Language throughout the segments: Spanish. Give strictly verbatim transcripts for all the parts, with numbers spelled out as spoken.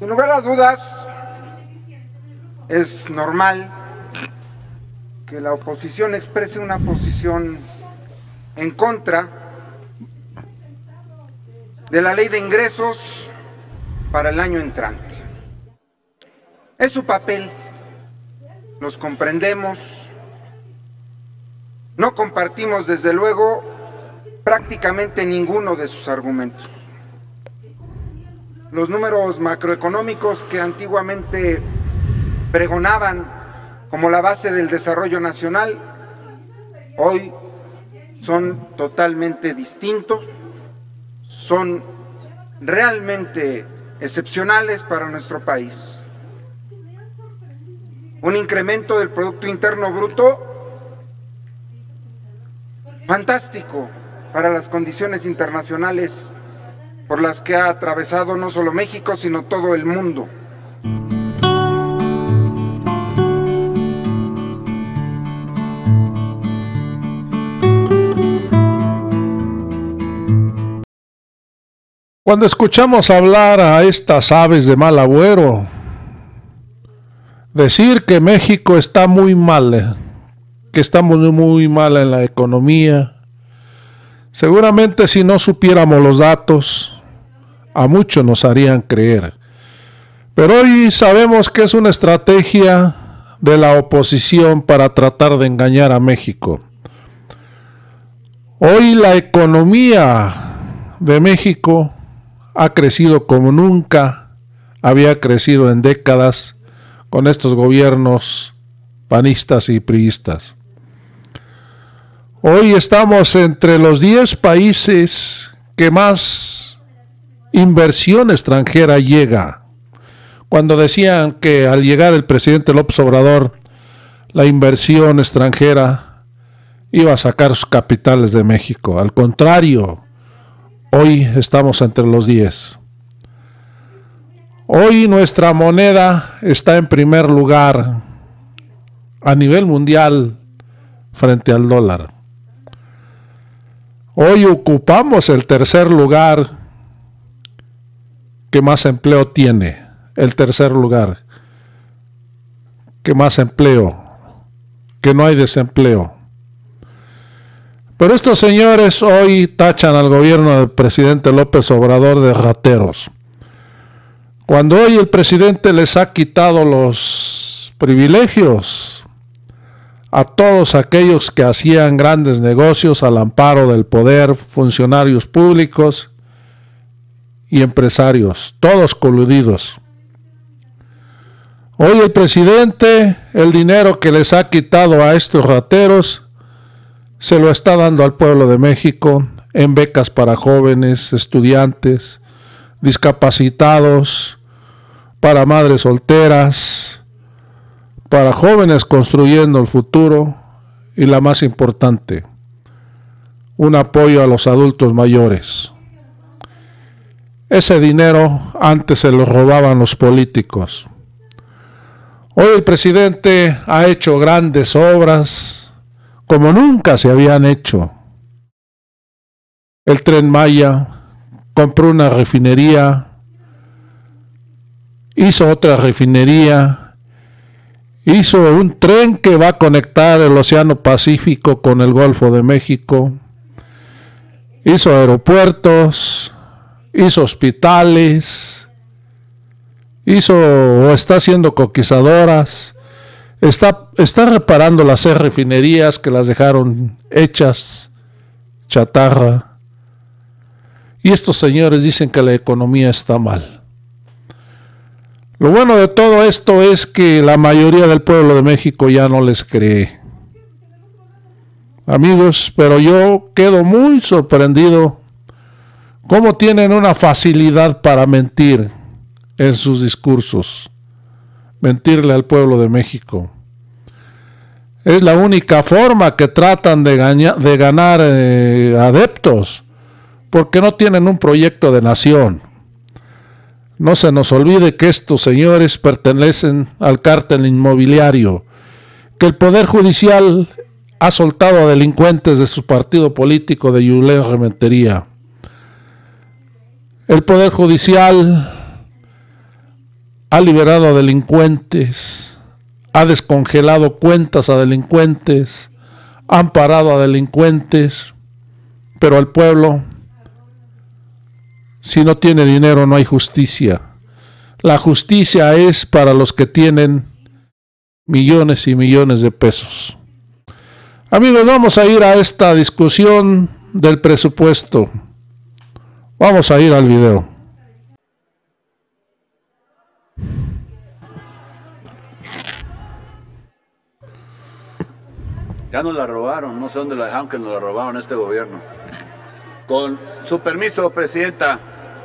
Sin lugar a dudas, es normal que la oposición exprese una posición en contra de la ley de ingresos para el año entrante. Es su papel, los comprendemos, no compartimos desde luego prácticamente ninguno de sus argumentos. Los números macroeconómicos que antiguamente pregonaban como la base del desarrollo nacional, hoy son totalmente distintos, son realmente excepcionales para nuestro país. Un incremento del Producto Interno Bruto fantástico para las condiciones internacionales por las que ha atravesado no solo México, sino todo el mundo. Cuando escuchamos hablar a estas aves de mal agüero, decir que México está muy mal, que estamos muy mal en la economía, seguramente si no supiéramos los datos, a muchos nos harían creer. Pero hoy sabemos que es una estrategia de la oposición para tratar de engañar a México. Hoy la economía de México ha crecido como nunca había crecido en décadas con estos gobiernos panistas y priistas. Hoy estamos entre los diez países que más inversión extranjera llega. Cuando decían que al llegar el presidente López Obrador, la inversión extranjera iba a sacar sus capitales de México. Al contrario, hoy estamos entre los diez. Hoy nuestra moneda está en primer lugar a nivel mundial frente al dólar. Hoy ocupamos el tercer lugar que más empleo tiene, el tercer lugar que más empleo, que no hay desempleo. Pero estos señores hoy tachan al gobierno del presidente López Obrador de rateros. Cuando hoy el presidente les ha quitado los privilegios a todos aquellos que hacían grandes negocios al amparo del poder, funcionarios públicos y empresarios, todos coludidos. Hoy el presidente, el dinero que les ha quitado a estos rateros, se lo está dando al pueblo de México en becas para jóvenes, estudiantes, discapacitados, para madres solteras, para jóvenes construyendo el futuro y la más importante, un apoyo a los adultos mayores. Ese dinero antes se lo robaban los políticos. Hoy el presidente ha hecho grandes obras como nunca se habían hecho. El Tren Maya, compró una refinería, hizo otra refinería, hizo un tren que va a conectar el Océano Pacífico con el Golfo de México, hizo aeropuertos, hizo hospitales, hizo o está haciendo conquistadoras, está, está reparando las seis refinerías que las dejaron hechas chatarra. Y estos señores dicen que la economía está mal. Lo bueno de todo esto es que la mayoría del pueblo de México ya no les cree. Amigos, pero yo quedo muy sorprendido cómo tienen una facilidad para mentir en sus discursos. Mentirle al pueblo de México. Es la única forma que tratan de, ganar, de ganar eh, adeptos, porque no tienen un proyecto de nación. No se nos olvide que estos señores pertenecen al cártel inmobiliario, que el Poder Judicial ha soltado a delincuentes de su partido político de Yulén Rementería. El Poder Judicial ha liberado a delincuentes, ha descongelado cuentas a delincuentes, ha amparado a delincuentes, pero al pueblo, si no tiene dinero no hay justicia. La justicia es para los que tienen millones y millones de pesos. Amigos, vamos a ir a esta discusión del presupuesto. Vamos a ir al video. Ya nos la robaron, no sé dónde la dejaron que nos la robaron este gobierno. Con su permiso, Presidenta,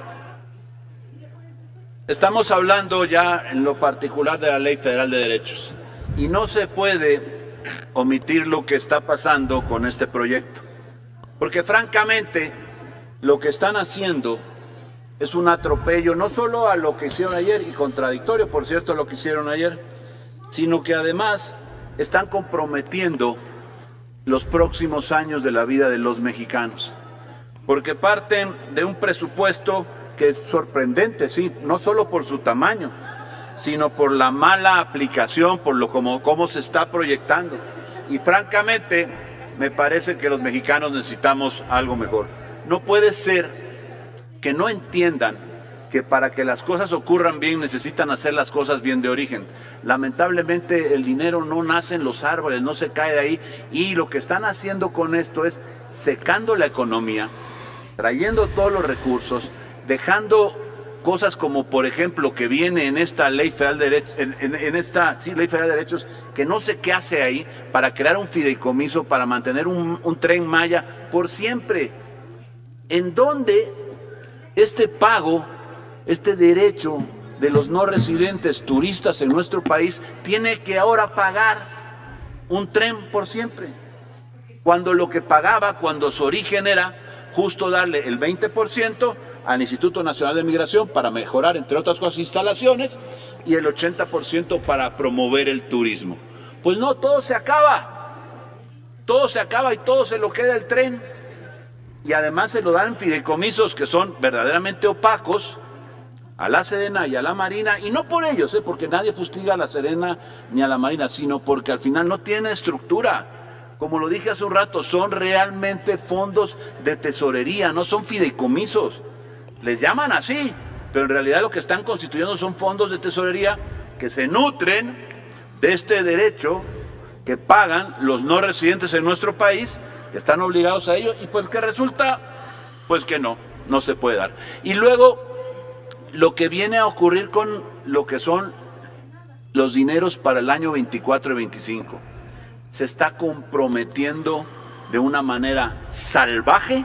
estamos hablando ya en lo particular de la Ley Federal de Derechos y no se puede omitir lo que está pasando con este proyecto, porque francamente lo que están haciendo es un atropello no solo a lo que hicieron ayer, y contradictorio por cierto a lo que hicieron ayer, sino que además están comprometiendo los próximos años de la vida de los mexicanos, porque parten de un presupuesto que es sorprendente, sí, no solo por su tamaño, sino por la mala aplicación, por lo como cómo se está proyectando. Y francamente, me parece que los mexicanos necesitamos algo mejor. No puede ser que no entiendan que para que las cosas ocurran bien necesitan hacer las cosas bien de origen. Lamentablemente el dinero no nace en los árboles, no se cae de ahí, y lo que están haciendo con esto es secando la economía, trayendo todos los recursos, dejando cosas como por ejemplo que viene en esta Ley Federal de Derechos, en, en, en esta sí, Ley Federal de Derechos, que no sé qué hace ahí, para crear un fideicomiso, para mantener un, un Tren Maya por siempre, en donde este pago, este derecho de los no residentes turistas en nuestro país tiene que ahora pagar un tren por siempre, cuando lo que pagaba, cuando su origen era justo darle el veinte por ciento al Instituto Nacional de Migración para mejorar, entre otras cosas, instalaciones, y el ochenta por ciento para promover el turismo. Pues no, todo se acaba, todo se acaba y todo se lo queda el tren, y además se lo dan fideicomisos que son verdaderamente opacos a la Sedena y a la Marina, y no por ellos, ¿eh? porque nadie fustiga a la Sedena ni a la Marina, sino porque al final no tiene estructura. Como lo dije hace un rato, son realmente fondos de tesorería, no son fideicomisos. Les llaman así, pero en realidad lo que están constituyendo son fondos de tesorería que se nutren de este derecho que pagan los no residentes en nuestro país, que están obligados a ello, y pues que resulta, pues que no, no se puede dar. Y luego, lo que viene a ocurrir con lo que son los dineros para el año veinticuatro y veinticinco. Se está comprometiendo de una manera salvaje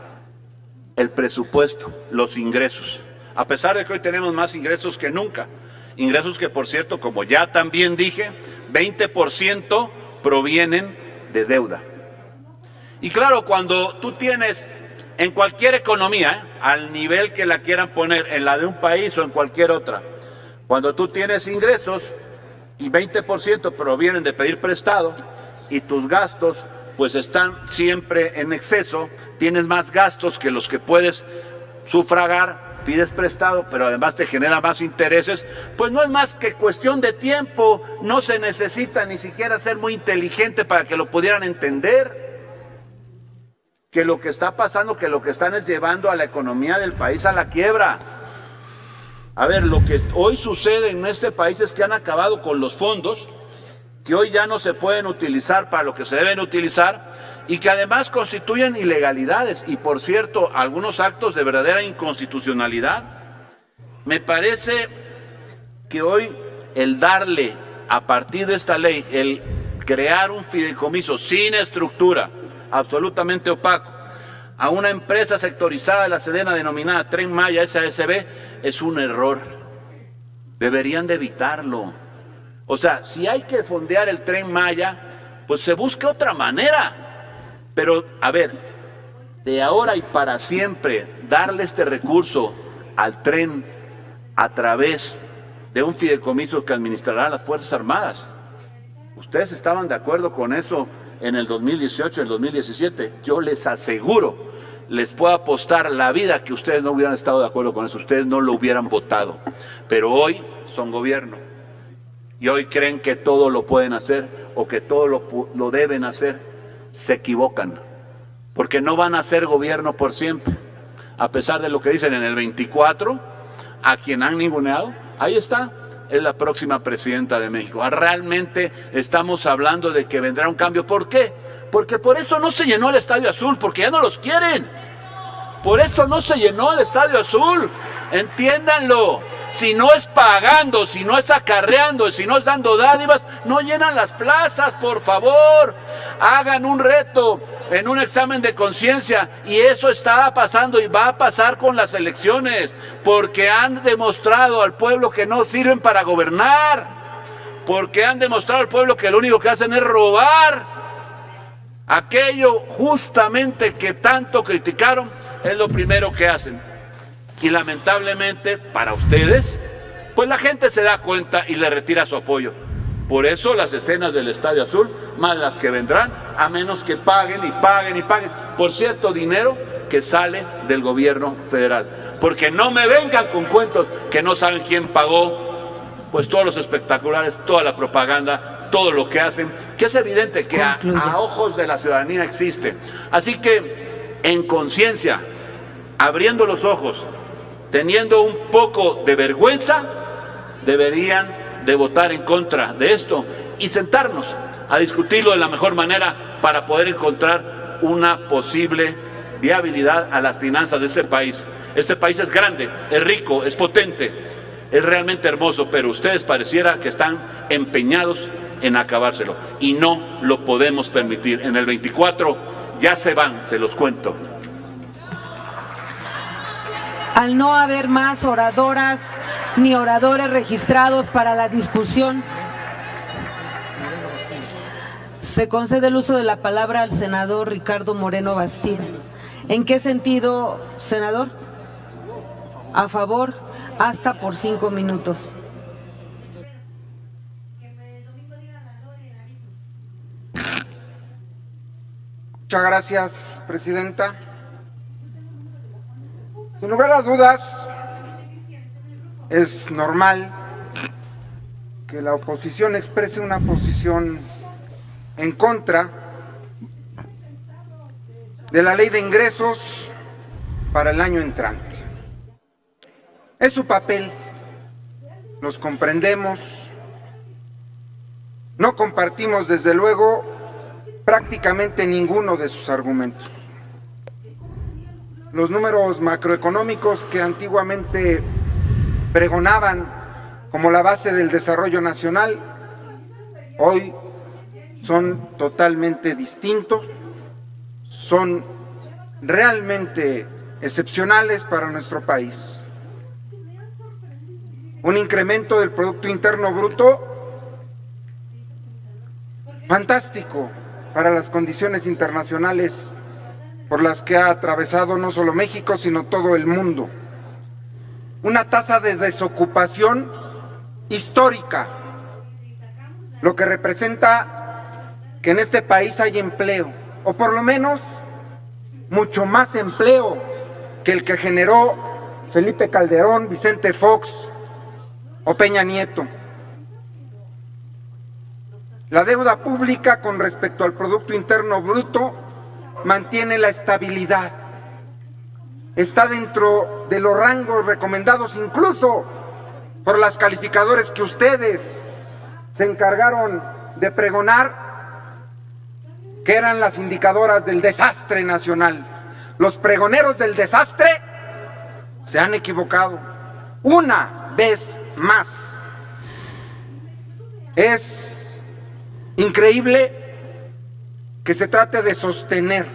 el presupuesto, los ingresos. A pesar de que hoy tenemos más ingresos que nunca. Ingresos que, por cierto, como ya también dije, veinte por ciento provienen de deuda. Y claro, cuando tú tienes en cualquier economía, ¿eh? al nivel que la quieran poner, en la de un país o en cualquier otra, cuando tú tienes ingresos y veinte por ciento provienen de pedir prestado y tus gastos pues están siempre en exceso, tienes más gastos que los que puedes sufragar, pides prestado, pero además te genera más intereses, pues no es más que cuestión de tiempo, no se necesita ni siquiera ser muy inteligente para que lo pudieran entender. Que lo que está pasando, que lo que están es llevando a la economía del país a la quiebra. A ver, lo que hoy sucede en este país es que han acabado con los fondos, que hoy ya no se pueden utilizar para lo que se deben utilizar, y que además constituyen ilegalidades, y por cierto, algunos actos de verdadera inconstitucionalidad. Me parece que hoy el darle, a partir de esta ley, el crear un fideicomiso sin estructura, absolutamente opaco, a una empresa sectorizada de la Sedena denominada Tren Maya S A S B, es un error. Deberían de evitarlo. O sea, si hay que fondear el Tren Maya, pues se busca otra manera. Pero, a ver, de ahora y para siempre, darle este recurso al tren a través de un fideicomiso que administrará las Fuerzas Armadas. ¿Ustedes estaban de acuerdo con eso en el dos mil dieciocho, en el dos mil diecisiete? Yo les aseguro les puedo apostar la vida que ustedes no hubieran estado de acuerdo con eso, ustedes no lo hubieran votado. Pero hoy son gobierno y hoy creen que todo lo pueden hacer o que todo lo, lo deben hacer. Se equivocan, porque no van a ser gobierno por siempre. A pesar de lo que dicen en el veinticuatro, a quien han ninguneado, ahí está, es la próxima presidenta de México. Realmente estamos hablando de que vendrá un cambio. ¿Por qué? Porque por eso no se llenó el Estadio Azul, porque ya no los quieren. Por eso no se llenó el Estadio Azul. Entiéndanlo. Si no es pagando, si no es acarreando, si no es dando dádivas, no llenan las plazas, por favor. Hagan un reto en un examen de conciencia, y eso está pasando y va a pasar con las elecciones, porque han demostrado al pueblo que no sirven para gobernar, porque han demostrado al pueblo que lo único que hacen es robar. Aquello justamente que tanto criticaron es lo primero que hacen. Y lamentablemente para ustedes, pues la gente se da cuenta y le retira su apoyo. Por eso las escenas del Estadio Azul, más las que vendrán, a menos que paguen y paguen y paguen, por cierto dinero que sale del gobierno federal. Porque no me vengan con cuentos que no saben quién pagó, pues todos los espectaculares, toda la propaganda, todo lo que hacen, que es evidente que a, a ojos de la ciudadanía existe. Así que en conciencia, abriendo los ojos, teniendo un poco de vergüenza, deberían de votar en contra de esto y sentarnos a discutirlo de la mejor manera para poder encontrar una posible viabilidad a las finanzas de este país. Este país es grande, es rico, es potente, es realmente hermoso, pero ustedes pareciera que están empeñados en acabárselo y no lo podemos permitir. En el veinticuatro ya se van, se los cuento. Al no haber más oradoras ni oradores registrados para la discusión, se concede el uso de la palabra al senador Ricardo Moreno Bastida. ¿En qué sentido, senador? A favor, hasta por cinco minutos. Muchas gracias, presidenta. Sin lugar a dudas, es normal que la oposición exprese una posición en contra de la ley de ingresos para el año entrante. Es su papel, los comprendemos, no compartimos desde luego prácticamente ninguno de sus argumentos. Los números macroeconómicos que antiguamente pregonaban como la base del desarrollo nacional, hoy son totalmente distintos, son realmente excepcionales para nuestro país. Un incremento del Producto Interno Bruto fantástico para las condiciones internacionales por las que ha atravesado no solo México, sino todo el mundo. Una tasa de desocupación histórica, lo que representa que en este país hay empleo, o por lo menos mucho más empleo que el que generó Felipe Calderón, Vicente Fox o Peña Nieto. La deuda pública con respecto al Producto Interno Bruto mantiene la estabilidad. Está dentro de los rangos recomendados incluso por las calificadoras que ustedes se encargaron de pregonar, que eran las indicadoras del desastre nacional. Los pregoneros del desastre se han equivocado una vez más. Es increíble que se trate de sostener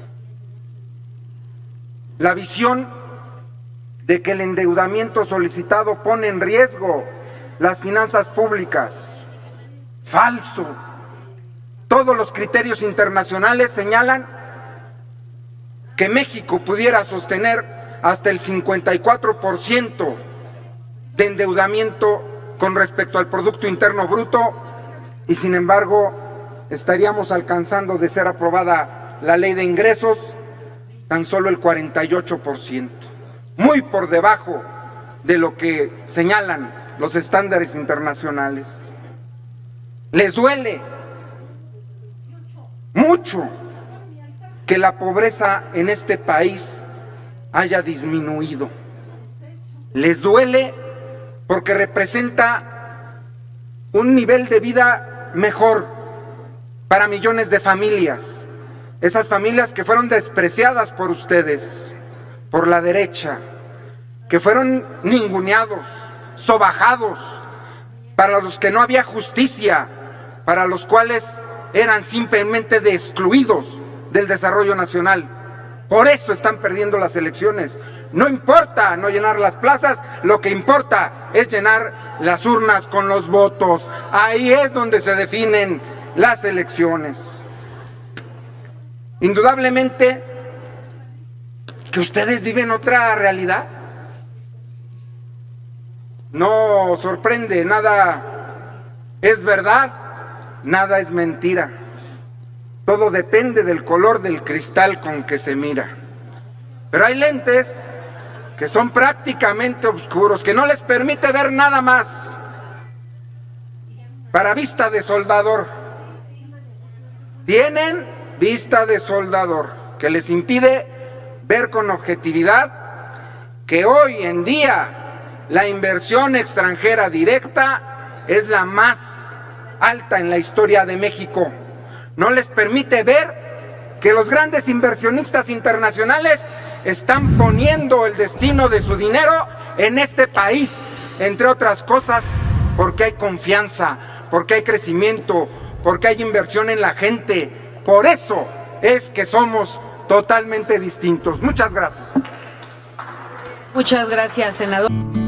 la visión de que el endeudamiento solicitado pone en riesgo las finanzas públicas. Falso. Todos los criterios internacionales señalan que México pudiera sostener hasta el cincuenta y cuatro por ciento de endeudamiento con respecto al Producto Interno Bruto, y sin embargo estaríamos alcanzando, de ser aprobada la ley de ingresos, tan solo el cuarenta y ocho por ciento, muy por debajo de lo que señalan los estándares internacionales. Les duele mucho que la pobreza en este país haya disminuido. Les duele porque representa un nivel de vida mejor para millones de familias, esas familias que fueron despreciadas por ustedes, por la derecha, que fueron ninguneados, sobajados, para los que no había justicia, para los cuales eran simplemente de excluidos del desarrollo nacional. Por eso están perdiendo las elecciones. No importa no llenar las plazas, lo que importa es llenar las urnas con los votos. Ahí es donde se definen las elecciones. Indudablemente que ustedes viven otra realidad. No sorprende, nada es verdad, nada es mentira. Todo depende del color del cristal con que se mira. Pero hay lentes que son prácticamente oscuros, que no les permite ver nada más. Para vista de soldador. Tienen vista de soldador, que les impide ver con objetividad que hoy en día la inversión extranjera directa es la más alta en la historia de México. No les permite ver que los grandes inversionistas internacionales están poniendo el destino de su dinero en este país, entre otras cosas, porque hay confianza, porque hay crecimiento, porque hay inversión en la gente. Por eso es que somos totalmente distintos. Muchas gracias. Muchas gracias, senador.